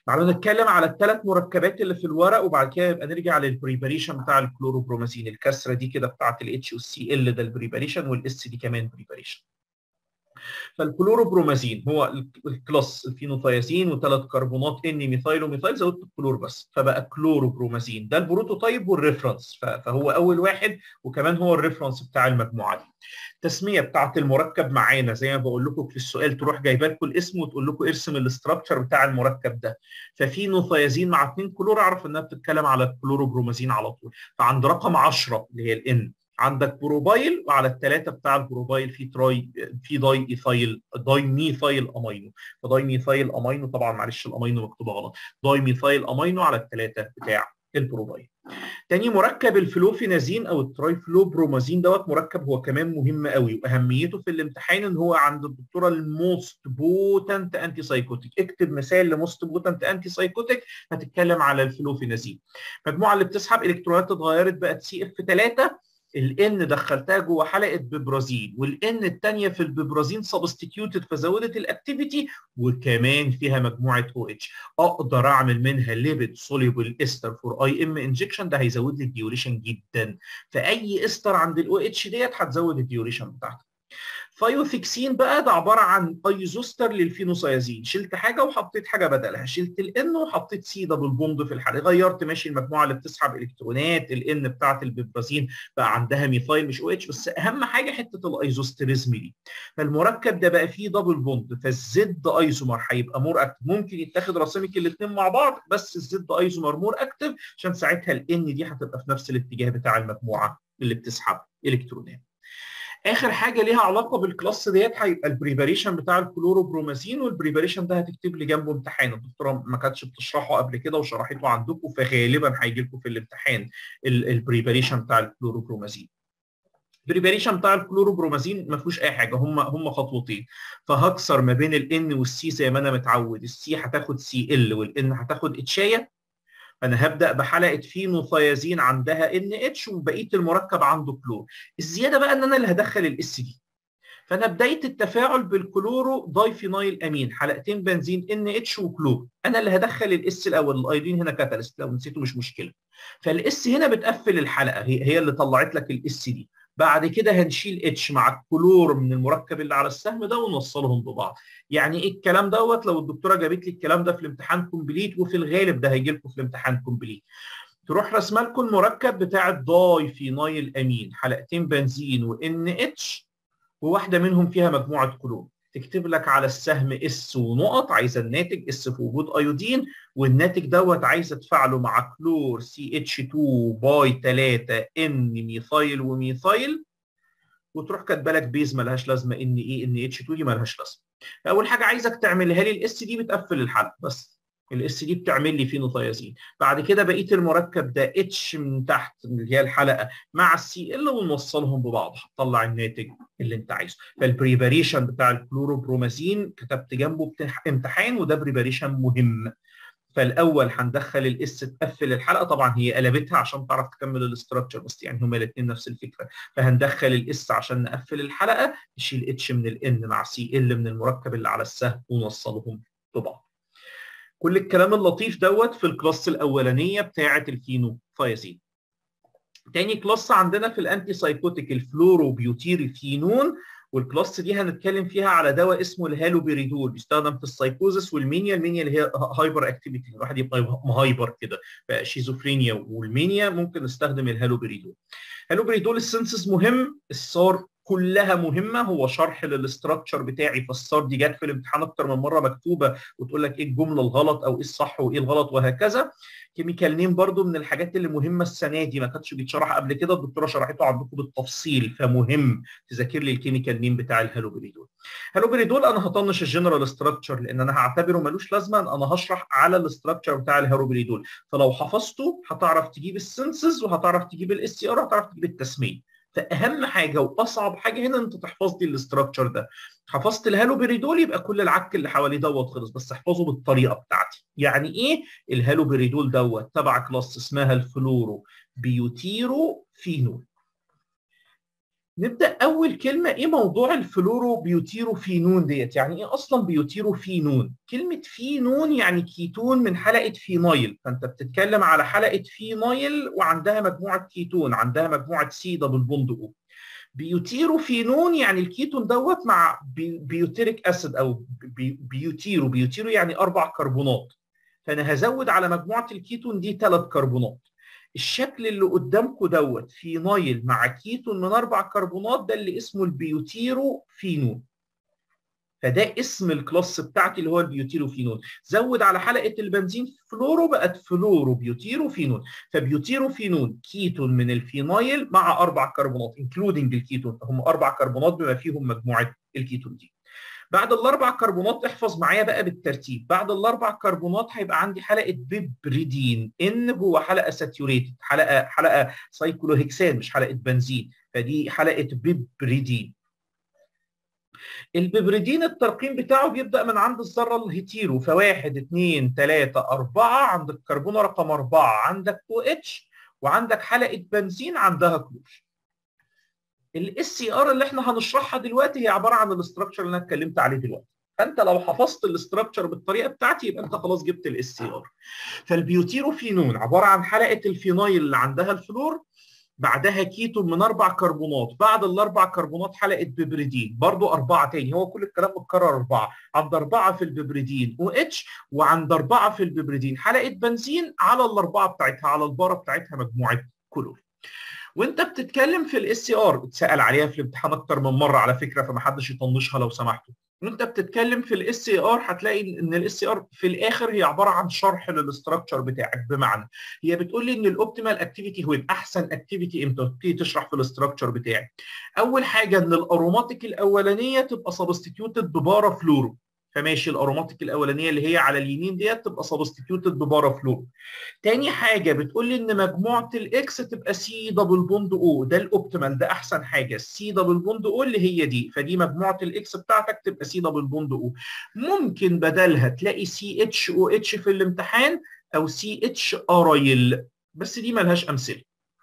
تعالوا نتكلم على الثلاث مركبات اللي في الورق وبعد كده يبقى نرجع للبريباريشن بتاع الكلوروبرومازين. الكسره دي كده بتاعت الاتش والسي ال ده البريباريشن، والاس دي كمان بريباريشن. فالكلوروبرومازين هو الكلاس الفينوثيازين وثلاث كربونات ان ميثايل وميثايل، زودت الكلور بس فبقى كلوروبرومازين. ده البروتوتايب والريفرنس، فهو اول واحد وكمان هو الريفرنس بتاع المجموعه دي. التسميه بتاعت المركب معانا زي ما بقول لكم في السؤال، تروح جايبه لكم الاسم وتقول لكم ارسم الاستراكشر بتاع المركب ده. ففينوثيازين مع 2 كلور اعرف انها بتتكلم على الكلوروبرومازين على طول. فعند رقم 10 اللي هي الان عندك بروبايل، وعلى الثلاثه بتاع البروبايل في داي ايثايل داي ميثايل امينو. فداي ميثايل امينو طبعا معلش الامينو مكتوبه غلط، داي ميثايل امينو على الثلاثه بتاع البروبايل. تاني مركب الفلوفينازين او الترايفلوبرومازين دوت مركب هو كمان مهم قوي، واهميته في الامتحان ان هو عند الدكتوره الموست بوتنت انتي سايكوتيك. اكتب مثال لموست بوتنت انتي سايكوتيك هتتكلم على الفلوفينازين. المجموعه اللي بتسحب الكترونات اتغيرت بقت سي اف 3، الان دخلتها جوه حلقه ببرازين، والان الثانيه في الببرازين سبستيتيوتد فزودت الاكتيفيتي، وكمان فيها مجموعه او اتش. اقدر اعمل منها ليبيد سوليبل استر فور اي ام انجكشن، ده هيزود لي الديوريشن جدا. فاي استر عند الاو اتش ديت هتزود الديوريشن بتاعتها. فايوثيكسين بقى ده عباره عن ايزوستر للفينوسيازين، شلت حاجه وحطيت حاجه بدلها، شلت الان وحطيت سي دبل بوند في الحاله، غيرت ماشي المجموعه اللي بتسحب الكترونات، الان بتاعت البيبرازين بقى عندها ميثايل مش او اتش، بس اهم حاجه حته الايزوستريزم دي. فالمركب ده بقى فيه دبل بوند، فالزد ايزومر هيبقى مور اكتف، ممكن يتاخد راسمك الاثنين مع بعض بس الزد ايزومر مور اكتف عشان ساعتها الان دي هتبقى في نفس الاتجاه بتاع المجموعه اللي بتسحب الكترونات. اخر حاجه ليها علاقه بالكلاس ديت هيبقى البريباريشن بتاع الكلوروبرومازين، والبريباريشن ده هتكتب لي جنبه امتحان، الدكتوره ما كانتش بتشرحه قبل كده وشرحته عندكم فغالبا هيجي لكم في الامتحان البريباريشن بتاع الكلوروبرومازين. البريباريشن بتاع الكلوروبرومازين ما فيهوش اي حاجه، هم خطوتين. فهكسر ما بين الان والسي زي ما انا متعود، السي هتاخد سي ال والان هتاخد اتشايه. انا هبدا بحلقه فينوثيازين عندها ان اتش وبقيه المركب عنده كلور. الزياده بقى ان انا اللي هدخل الاس دي. فانا بدايه التفاعل بالكلورو دايفينايل امين، حلقتين بنزين ان اتش وكلور، انا اللي هدخل الاس الاول، الايودين هنا كاتاليست لو نسيته مش مشكله. فالاس هنا بتقفل الحلقه، هي اللي طلعت لك الاس دي. بعد كده هنشيل اتش مع الكلور من المركب اللي على السهم ده ونوصلهم ببعض. يعني ايه الكلام دوت؟ لو الدكتوره جابت لي الكلام ده في الامتحان كومبليت، وفي الغالب ده هيجي لكم في الامتحان كومبليت، تروح رسمه لكم المركب بتاع الداي فينايل امين، حلقتين بنزين وان اتش وواحده منهم فيها مجموعه كلور، تكتب لك على السهم اس ونقط، عايزه الناتج اس في وجود ايودين، والناتج دوت عايزه تفعله مع كلور سي اتش 2 باي 3 ان ميثايل وميثايل، وتروح كاتبه لك بيز مالهاش لازمه ان ايه ان اتش 2 دي مالهاش لازمه. اول حاجه عايزك تعملها لي الاس دي بتقفل الحلقه بس، الاس دي بتعمل لي فينوثيازين. بعد كده بقيه المركب ده اتش من تحت اللي هي الحلقه مع السي ال ونوصلهم ببعض، هتطلع الناتج اللي انت عايزه. فالبريباريشن بتاع الكلوروبرومازين كتبت جنبه امتحان، وده بريباريشن مهم. فالاول هندخل الاس تقفل الحلقه، طبعا هي قلبتها عشان تعرف تكمل الاستراكشر بس يعني هما الاثنين نفس الفكره. فهندخل الاس عشان نقفل الحلقه، نشيل اتش من الان مع سي ال من المركب اللي على السهم ونوصلهم ببعض. كل الكلام اللطيف دوت في الكلاس الاولانيه بتاعه الفينوثيازين. تاني كلاس عندنا في الانتي سايكوتيك الفلوروبيوتيريفينون، والكلاس دي هنتكلم فيها على دواء اسمه الهالوبيريدول، بيستخدم في السايكوزس والمانيا. المانيا اللي هي هايبر اكتيفيتي، الواحد يبقى مهايبر كده، فشيزوفرينيا والمانيا ممكن نستخدم الهالوبيريدول. هالوبيريدول السنسس مهم، السار كلها مهمه، هو شرح للاستراكشر بتاعي، فالسار دي جت في الامتحان اكتر من مره مكتوبه وتقول لك ايه الجمله الغلط او ايه الصح وايه الغلط وهكذا. كيميكال نيم برضو من الحاجات اللي مهمه السنه دي، ما كانتش بيتشرح قبل كده، الدكتوره شرحته عندكم بالتفصيل، فمهم تذاكر لي الكيميكال نيم بتاع الهالوبيريدول. هالوبيريدول انا هطنش الجنرال ستراكشر لان انا هعتبره ملوش لازمه، انا هشرح على الاستراكشر بتاع الهالوبيريدول، فلو حفظته هتعرف تجيب السنسز وهتعرف تجيب الاس سي ار وهتعرف تجيب التسميه. فاهم حاجه واصعب حاجه هنا انت تحفظ لي الاستراكشر ده. حفظت الهالوبيريدول يبقى كل العك اللي حواليه دوت خلص، بس احفظه بالطريقه بتاعتي. يعني ايه الهالوبيريدول دوت؟ تبع كلاس اسمها الفلورو بيوتيرو فينول. نبدا اول كلمه، ايه موضوع الفلورو بيوتيروفينون ديت؟ يعني ايه اصلا بيوتيروفينون؟ كلمه فينون يعني كيتون من حلقه فينايل، فانت بتتكلم على حلقه فينايل وعندها مجموعه كيتون، عندها مجموعه سي دبل بوند او. بيوتيروفينون يعني الكيتون دوت مع بيوتيريك اسيد او بيوتيرو يعني 4 كربونات، فانا هزود على مجموعه الكيتون دي 3 كربونات. الشكل اللي قدامكم دوت فينايل مع كيتون من 4 كربونات، ده اللي اسمه البيوتيروفينون، فده اسم الكلاس بتاعتي اللي هو البيوتيروفينون. زود على حلقه البنزين فلورو بقت فلورو بيوتيروفينون، فبيوتيروفينون كيتون من الفينايل مع 4 كربونات انكلودنج الكيتون، هم 4 كربونات بما فيهم مجموعه الكيتون دي. بعد ال4 كربونات احفظ معايا بقى بالترتيب، بعد ال4 كربونات هيبقى عندي حلقه بيبريدين، ان جوه حلقه ساتيوريتد، حلقه سايكلوهكسان مش حلقه بنزين، فدي حلقه بيبريدين. الببريدين الترقيم بتاعه بيبدأ من عند الذرة الهيتيرو، فواحد 2 3 4 عند الكربونة رقم 4 عندك OH، وعندك حلقة بنزين عندها كلور. الاس سي ار اللي احنا هنشرحها دلوقتي هي عبارة عن الاستراكشر اللي انا اتكلمت عليه دلوقتي، فانت لو حفظت الاستراكشر بالطريقة بتاعتي يبقى انت خلاص جبت الاس سي ار. فالبيوتيروفينون عبارة عن حلقة الفينايل اللي عندها الفلور، بعدها كيتون من 4 كربونات، بعد ال4 كربونات حلقه ببريدين برضو 4 تاني، هو كل الكلام متكرر 4، عند 4 في الببريدين OH، وعند 4 في الببريدين حلقه بنزين، على ال4 بتاعتها على الباره بتاعتها مجموعه كلور. وانت بتتكلم في الاس سي ار، اتسال عليها في الامتحان اكتر من مره على فكره، فما حدش يطنشها لو سمحتوا. وانت بتتكلم في الاس سي ار هتلاقي ان الاس سي ار في الاخر هي عباره عن شرح للاستراكشر بتاعك، بمعنى هي بتقول لي ان الاوبتيمال اكتيفيتي هو احسن اكتيفيتي امتى تبتدي تشرح في الاستراكشر بتاعك. اول حاجه ان الاروماتيك الاولانيه تبقى سبستيتيوتد ببارا فلورو، فماشي الاروماتيك الاولانيه اللي هي على اليمين ديت تبقى سبستيتيوتد ببارا فلورو. تاني حاجه بتقول لي ان مجموعه الاكس تبقى سي دبل بوند او، ده الاوبتيمال، ده احسن حاجه، السي دبل بوند او اللي هي دي، فدي مجموعه الاكس بتاعتك تبقى سي دبل بوند او. ممكن بدلها تلاقي سي اتش او اتش في الامتحان، او سي اتش ارايل، بس دي ملهاش امثله.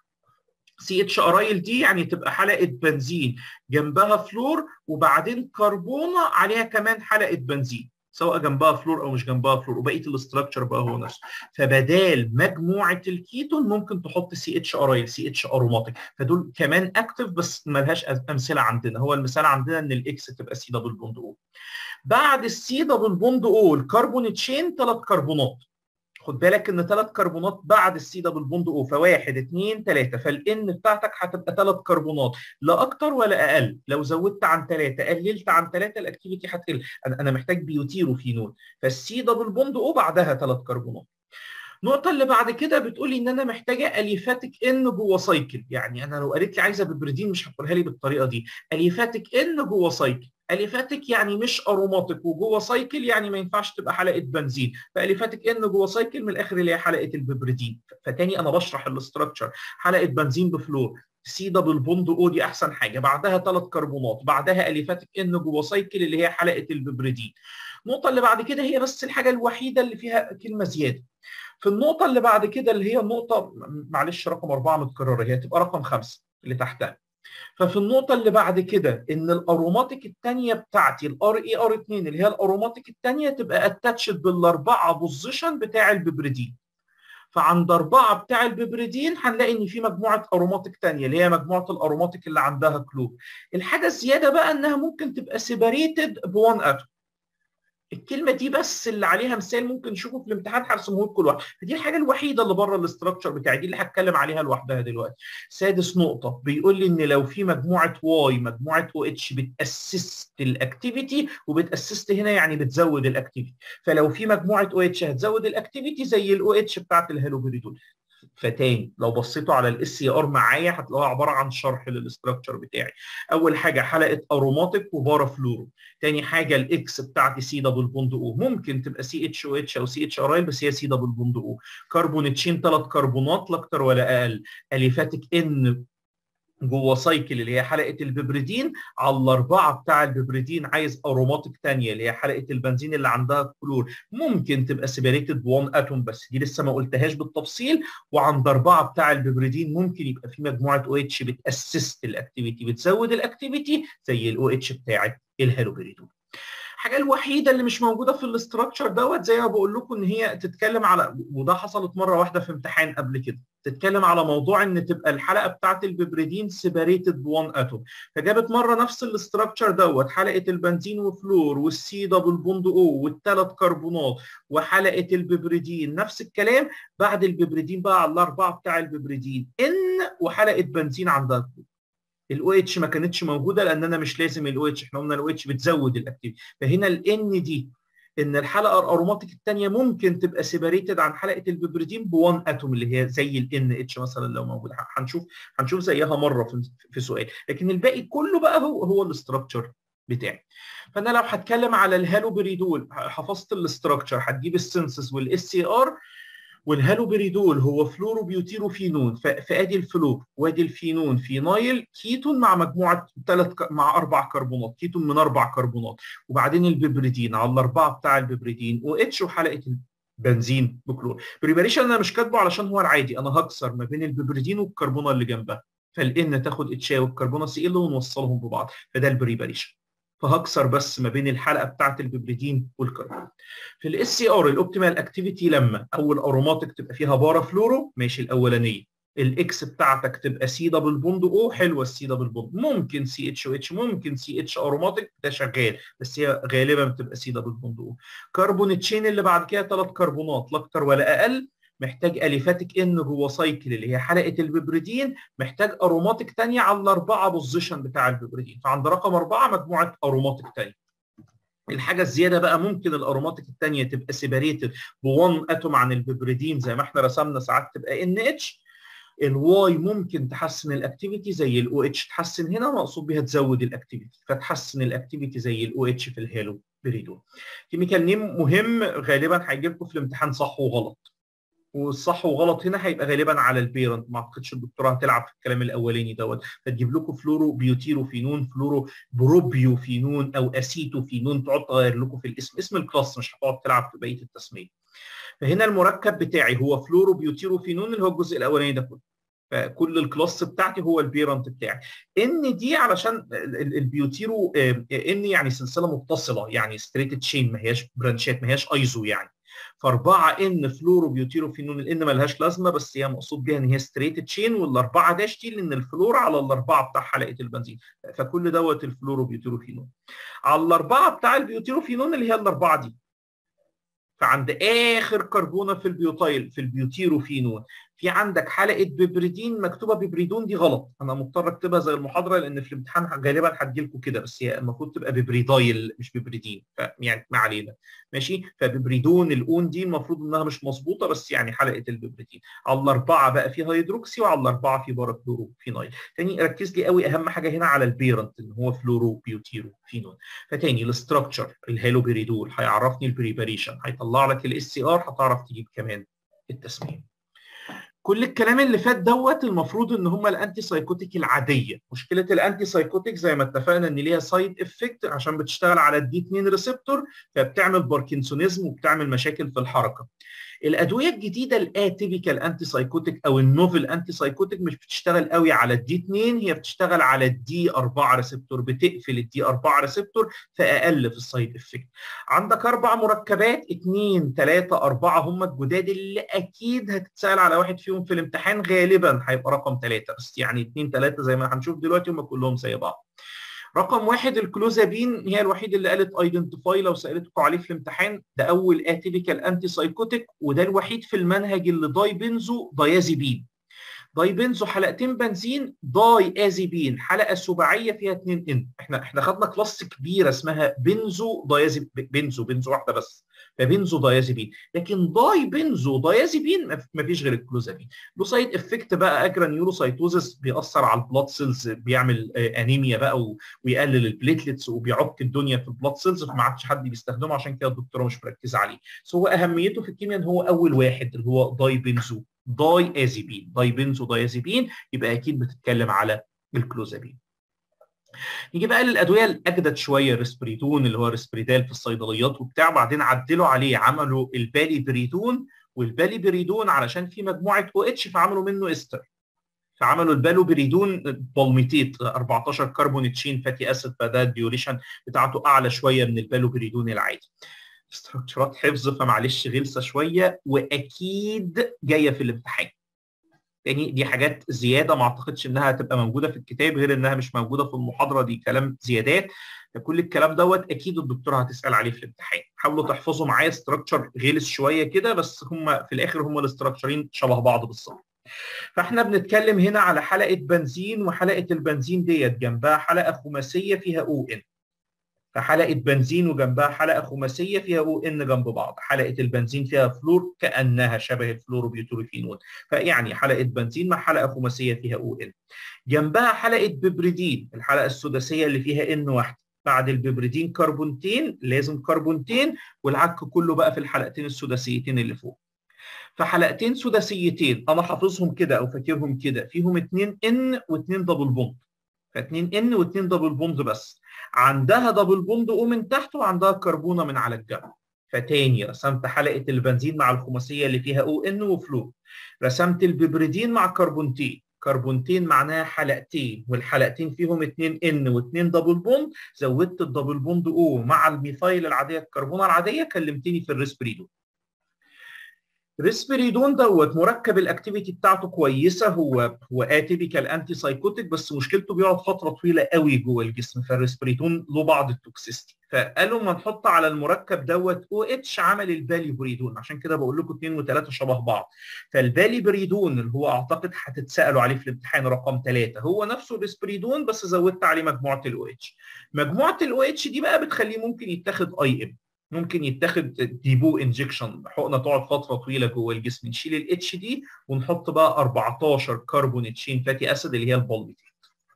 سي اتش ارايل دي يعني تبقى حلقه بنزين جنبها فلور وبعدين كربونه عليها كمان حلقه بنزين، سواء جنبها فلور او مش جنبها فلور، وبقيه الاستراكشر بقى هو نفسه. فبدال مجموعه الكيتون ممكن تحط سي اتش ارايل، سي اتش اروماتيك، فدول كمان اكتف بس ملهاش امثله عندنا. هو المثال عندنا ان الاكس تبقى سي دبل بوند او. بعد السي دبل بوند او الكربون تشين 3 كربونات، خد بالك ان 3 كربونات بعد السي دبل بوند او، فواحد 2 3، فالان بتاعتك هتبقى 3 كربونات لا اكتر ولا اقل. لو زودت عن 3 قللت عن 3 الاكتيفيتي هتقل، انا محتاج بيوتيروفينول، فالسي دبل بوند او بعدها 3 كربونات. النقطة اللي بعد كده بتقولي ان انا محتاجة اليفاتيك ان جوه سايكل، يعني انا لو قالت لي عايزة ببريدين مش هتقولها لي بالطريقة دي، اليفاتيك ان جوه سايكل، اليفاتيك يعني مش اروماتيك، وجوه سايكل يعني ما ينفعش تبقى حلقة بنزين، فاليفاتيك ان جوه سايكل من الاخر اللي هي حلقة الببريدين. فتاني انا بشرح الاستراكشر، حلقة بنزين بفلور، سي دبل بوند او دي احسن حاجة، بعدها 3 كربونات، بعدها اليفاتيك ان جوه سايكل اللي هي حلقة الببريدين. النقطة اللي بعد كده هي بس الحاجة الوحيدة اللي فيها كلمة زيادة، في النقطة اللي بعد كده اللي هي النقطة معلش رقم 4 متكررة، هي تبقى رقم 5 اللي تحتها. ففي النقطة اللي بعد كده إن الأروماتيك الثانية بتاعتي الار اي ار 2 اللي هي الأروماتيك الثانية تبقى اتاتشد بالأربعة بوزيشن بتاع الببريدين. فعند 4 بتاع الببريدين هنلاقي إن في مجموعة أروماتيك ثانية اللي هي مجموعة الأروماتيك اللي عندها كلور. الحاجة الزيادة بقى إنها ممكن تبقى سيبريتد بوان اتوم. الكلمه دي بس اللي عليها مثال ممكن نشوفه في الامتحان هرسمه لكم لوحده، فدي الحاجه الوحيده اللي بره الاستراكشر بتاعي، دي اللي هتكلم عليها لوحدها دلوقتي. سادس نقطه بيقول لي ان لو في مجموعه واي مجموعه او اتش بتاسست الاكتيفيتي، وبتاسست هنا يعني بتزود الاكتيفيتي، فلو في مجموعه او اتش هتزود الاكتيفيتي زي الاو اتش بتاعت الهالوبريدول. فتاني لو بصيتوا على الاس سي ار معايا هتلاقوها عباره عن شرح للاستراكشر بتاعي. اول حاجه حلقه اروماتيك وبارا فلورو، تاني حاجه الاكس بتاعتي سي دبل بوند او، ممكن تبقى سي اتش او اتش او سي اتش ار ال بس هي سي دبل بوند او. كربون تشين 3 كربونات لا اكتر ولا اقل. اليفاتيك ان جوه سايكل اللي هي حلقه الببريدين، على الاربعه بتاع الببريدين عايز اروماتيك ثانيه اللي هي حلقه البنزين اللي عندها كلور، ممكن تبقى سيبريتد ب1 اتوم بس دي لسه ما قلتهاش بالتفصيل. وعند اربعه بتاع الببريدين ممكن يبقى في مجموعه او اتش بتاسست الاكتيفيتي، بتزود الاكتيفيتي زي الاو اتش بتاعه الهالوبريدول. الحاجه الوحيده اللي مش موجوده في الاستراكشر دوت زي ما بقول لكم ان هي تتكلم على، وده حصلت مره واحده في امتحان قبل كده، تتكلم على موضوع ان تبقى الحلقه بتاعت الببريدين سيبريتد ب1 اتوم، فجابت مره نفس الاستراكشر دوت حلقه البنزين وفلور والسي دبل بوند او والثلاث كربونات وحلقه الببريدين نفس الكلام، بعد الببريدين بقى على الاربعه بتاع الببريدين ان وحلقه بنزين عندها الاو اتش ما كانتش موجوده لان انا مش لازم الاو اتش، احنا قلنا الاو اتش بتزود الاكتيفيتي، فهنا الان دي ان الحلقه الاروماتيك الثانيه ممكن تبقى سيبريتد عن حلقه الببريدين ب1 اتوم اللي هي زي الان اتش مثلا لو موجوده، هنشوف زيها مره في سؤال، لكن الباقي كله بقى هو الاستراكشر بتاعي. فانا لو هتكلم على الهالوبريدول حفظت الاستراكشر، هتجيب السنسس والاس سي ار، والهالوبريدول هو فلوروبيوتيروفينون، فادي الفلور وادي الفينون فينايل كيتون مع مجموعه مع اربع كربونات، كيتون من اربع كربونات، وبعدين الببريدين على الاربعه بتاع الببريدين او اتش وحلقه بنزين بكلور. بريباريشن انا مش كاتبه علشان هو العادي، انا هكسر ما بين الببريدين والكربونه اللي جنبها، فالان تاخد اتشا والكربونه سي ال ونوصلهم ببعض، فده البريباريشن، فهكسر بس ما بين الحلقه بتاعت الببريدين والكربون. في الاس سي ار الاوبتيمال اكتيفيتي لما اول اروماتيك تبقى فيها بارا فلورو ماشي الاولانيه، الاكس بتاعتك تبقى سي دبل بوند او، حلوه السي دبل بوند، ممكن سي اتش او اتش، ممكن سي اتش اروماتيك ده شغال، بس هي غالبا بتبقى سي دبل بوند او. كربون تشين اللي بعد كده ثلاث كربونات لا اكتر ولا اقل، محتاج اليفاتيك ان جوه سايكل اللي هي حلقه الببريدين، محتاج اروماتيك ثانيه على الاربعه بوزيشن بتاع الببريدين، فعند رقم اربعه مجموعه اروماتيك ثانيه. الحاجه الزياده بقى ممكن الاروماتيك الثانيه تبقى سيبريتد ب1 اتوم عن الببريدين زي ما احنا رسمنا، ساعات تبقى ان اتش. الواي ممكن تحسن الاكتيفيتي زي الاو اتش تحسن هنا، مقصود بيها تزود الاكتيفيتي فتحسن الاكتيفيتي زي الاو اتش في الهالو بريدون. كيميكال نيم مهم غالبا هيجي لكم في الامتحان صح وغلط، والصح وغلط هنا هيبقى غالبا على البيرنت، ما اعتقدش الدكتوره هتلعب في الكلام الاولاني دوت، فتجيب لكم فلورو بيوتيروفينون، فلورو بروبيوفينون او اسيتوفينون، تقعد تغير لكم في الاسم، اسم الكلاس، مش هتقعد تلعب في بقيه التسميه. فهنا المركب بتاعي هو فلورو بيوتيروفينون اللي هو الجزء الاولاني ده كله، فكل الكلاس بتاعتي هو البيرنت بتاعي. ان دي علشان البيوتيرو ان يعني سلسله متصله، يعني ستريت تشين ما هياش برانشات، ما هياش ايزو يعني، فاربعه ان فلورو بيوتيروفينون، الان ما لهاش لازمه بس هي مقصود بيها ان هي ستريت تشين، والاربعه داش دي لان الفلور على الاربعه بتاع حلقه البنزين، فكل دوت الفلورو بيوتيروفينون على الاربعه بتاع البيوتيروفينون اللي هي الاربعه دي. فعند اخر كربونه في البيوتايل في البيوتيروفينون في عندك حلقه ببريدين مكتوبه ببريدون، دي غلط، انا مضطر اكتبها زي المحاضره لان في الامتحان غالبا هتجي لكم كده، بس هي المفروض تبقى ببريدايل مش ببريدين، يعني ما علينا ماشي. فببريدون الاون دي المفروض انها مش مظبوطه، بس يعني حلقه الببريدين على الاربعه بقى في هيدروكسي وعلى الاربعه في باراكلوروفينايل. تاني ركز لي قوي اهم حاجه هنا على البيرنت ان هو فلورو بيوتيروفينول. فتاني الاستراكشر الهالوبريدول هيعرفني البريباريشن، هيطلع لك الاس سي ار، هتعرف تجيب كمان التسميه. كل الكلام اللي فات دوت المفروض ان هم الانتي سايكوتيك العاديه. مشكله الانتي سايكوتيك زي ما اتفقنا ان ليها سايد افكت عشان بتشتغل على الدي 2 ريسبتور، فبتعمل باركنسونيزم وبتعمل مشاكل في الحركه. الادويه الجديده الاتيبيكال انتي سايكوتيك او النوفل انتي سايكوتيك مش بتشتغل قوي على الدي 2، هي بتشتغل على الدي 4 ريسبتور، بتقفل الدي 4 ريسبتور فاقل في السايد افكت. عندك اربع مركبات، 2 3 4 هم الجداد اللي اكيد هتتسال على واحد فيهم في الامتحان، غالبا هيبقى رقم 3 بس، يعني 2 3 زي ما هنشوف دلوقتي هم كلهم زي بعض. رقم واحد الكلوزابين، هي الوحيد اللي قالت ايدنتيفاي لو سالتكم عليه في الامتحان، ده اول اتيبيكال انتي سايكوتيك، وده الوحيد في المنهج اللي داي بنزو دايازيبين. داي بنزو حلقتين بنزين، داي ازيبين حلقه سباعيه فيها 2 ان. احنا خدنا كلاس كبيره اسمها بنزو دايازيب، بنزو واحده بس، فبنزو دايازيبين، لكن داي بنزو دايازيبين ما فيش غير الكلوزابين. له سايد افكت بقى اجرا نيوروسايتوزس، بيأثر على البلاد سيلز، بيعمل انيميا بقى ويقلل البليتلتس وبيعك الدنيا في البلاد سيلز، فما عادش حد بيستخدمه، عشان كده الدكتوره مش مركزه عليه، بس هو اهميته في الكيمياء ان هو اول واحد اللي هو داي بنزو داي ازيبين، داي بنزو دايازيبين، يبقى اكيد بتتكلم على الكلوزابين. نيجي بقى للادويه الاجدد شويه، الريسبريدون اللي هو ريسبريدال في الصيدليات وبتاع، بعدين عدلوا عليه عملوا الباليبريدون، والباليبريدون علشان في مجموعه او اتش فعملوا منه استر، فعملوا البالوبريدون بالميتيت 14 كربون تشين فاتي اسيد، فده الديوريشن بتاعته اعلى شويه من البالوبريدون العادي. استراكشرات حفظ فمعلش غلسه شويه واكيد جايه في الامتحان. يعني دي حاجات زياده ما اعتقدش انها هتبقى موجوده في الكتاب، غير انها مش موجوده في المحاضره، دي كلام زيادات. فكل الكلام دوت اكيد الدكتوره هتسال عليه في الامتحان. حاولوا تحفظوا معايا استراكشر غلس شويه كده، بس هم في الاخر هم الاستراكشرين شبه بعض بالظبط. فاحنا بنتكلم هنا على حلقه بنزين، وحلقه البنزين ديت جنبها حلقه خماسيه فيها او ان. فحلقه بنزين وجنبها حلقه خماسيه فيها او ان جنب بعض. حلقه البنزين فيها فلور كانها شبه الفلوروبيوتوريفينول، فيعني حلقه بنزين مع حلقه خماسيه فيها او ان. جنبها حلقه ببريدين، الحلقه السداسيه اللي فيها ان واحده. بعد الببريدين كربونتين، لازم كربونتين، والعك كله بقى في الحلقتين السداسيتين اللي فوق. فحلقتين سداسيتين انا حافظهم كده او فاكرهم كده، فيهم 2 ان و2 دبل بوند. ف2 ان و2 دبل بوند بس. عندها دبل بوند او من تحت، وعندها كربونه من على الجنب. فتاني رسمت حلقه البنزين مع الخماسيه اللي فيها او ان وفلو. رسمت الببريدين مع كربونتين. كربونتين معناها حلقتين، والحلقتين فيهم 2 ان و2 دبل بوند. زودت الدبل بوند او مع الميثايل العاديه، الكربونه العاديه، كلمتني في الريسبريدون. ريسبريدون دوت مركب الاكتيفيتي بتاعته كويسه، هو اتيبيكال انتي سايكوتيك، بس مشكلته بيقعد فتره طويله قوي جوه الجسم، فالريسبريدون له بعض التوكسيستي. فقالوا ما نحط على المركب دوت او اتش، عمل الباليبريدون. عشان كده بقول لكم 2 و3 شبه بعض. فالباليبريدون اللي هو اعتقد هتتسالوا عليه في الامتحان رقم 3، هو نفسه الريسبريدون بس زودت عليه مجموعه الاو اتش. مجموعه الاو اتش دي بقى بتخليه ممكن يتاخد اي ام، ممكن يتاخد ديبو انجكشن، حقنه تقعد فتره طويله جوه الجسم. نشيل الاتش دي ونحط بقى 14 كربون تشين فاتي اسيد اللي هي البوليتين.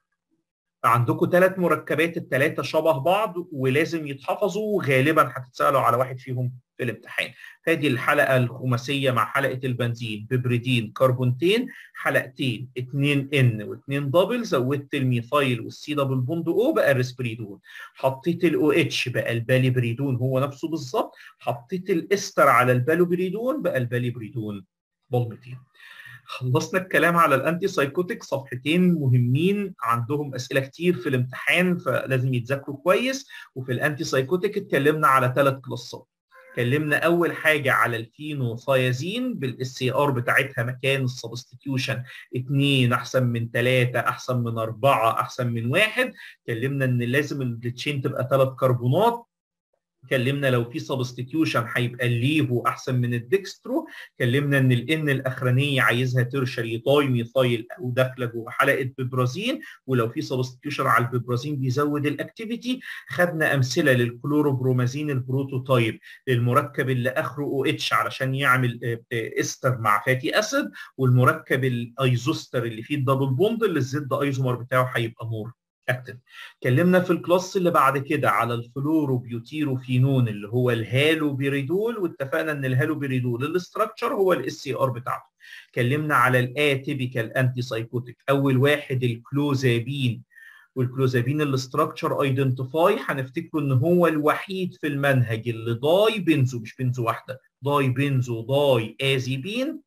عندكم 3 مركبات، الثلاثه شبه بعض ولازم يتحفظوا، وغالبا هتتسالوا على واحد فيهم في الامتحان. هذه الحلقه الخماسيه مع حلقه البنزين ببريدين كربونتين، حلقتين 2 ان و2 دبل، زودت الميثايل والسي دبل بوند او بقى الريسبريدون. حطيت الاو اتش بقى الباليبريدون هو نفسه بالظبط. حطيت الاستر على البالوبريدون بقى الباليبريدون بالمتين. خلصنا الكلام على الانتي سايكوتيك. صفحتين مهمين عندهم اسئله كتير في الامتحان فلازم يتذاكروا كويس. وفي الانتي سايكوتيك اتكلمنا على 3 كلاسات. اتكلمنا اول حاجه على الفينوثايازين بالاس اي ار بتاعتها مكان السبستيتيوشن 2 احسن من 3 احسن من 4 احسن من 1. اتكلمنا ان لازم التشين تبقى 3 كربونات. اتكلمنا لو في سبستيتيوشن هيبقى الليفو احسن من الدكسترو. اتكلمنا ان الان الاخرانيه عايزها ترشري داي ميثايل او داخله جوه حلقه بيبرازين، ولو في سبستيتيوشن على البيبرازين بيزود الاكتيفيتي. خدنا امثله للكلوروبرومازين البروتوتايب، للمركب اللي اخره او اتش علشان يعمل استر مع فاتي اسيد، والمركب الايزوستر اللي فيه الدبل بوند اللي الزد ايزومر بتاعه هيبقى نور اكتف. اتكلمنا في الكلاس اللي بعد كده على الفلوروبيوتيروفينون اللي هو الهالوبيريدول، واتفقنا ان الهالوبيريدول الاستراكشر هو الاس سي ار بتاعته. اتكلمنا على الاتيبيكال انتي سايكوتيك، اول واحد الكلوزابين، والكلوزابين الاستراكشر ايدنتيفاي هنفتكروا ان هو الوحيد في المنهج اللي داي بنزو، مش بنزو واحده، داي بنزو داي ازيبين،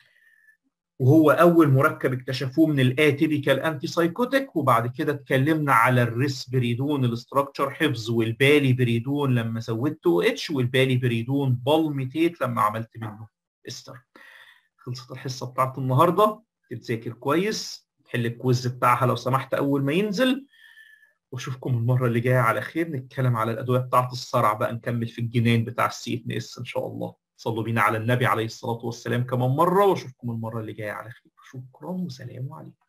وهو اول مركب اكتشفوه من الاتيبيكال انتي سايكوتيك. وبعد كده اتكلمنا على الريسبريدون الاستراكشر حفظ، والباليبريدون لما زودت او اتش، والباليبريدون بالميتيت لما عملت منه استر. خلصت الحصه بتاعت النهارده. تذاكر كويس، تحل الكويز بتاعها لو سمحت اول ما ينزل، واشوفكم المره اللي جايه على خير. نتكلم على الادويه بتاعت الصرع بقى، نكمل في الجنان بتاع السي ان اس ان شاء الله. صلوا بينا على النبي عليه الصلاه والسلام كمان مره، واشوفكم المره اللي جايه على خير. شكرا وسلام عليكم.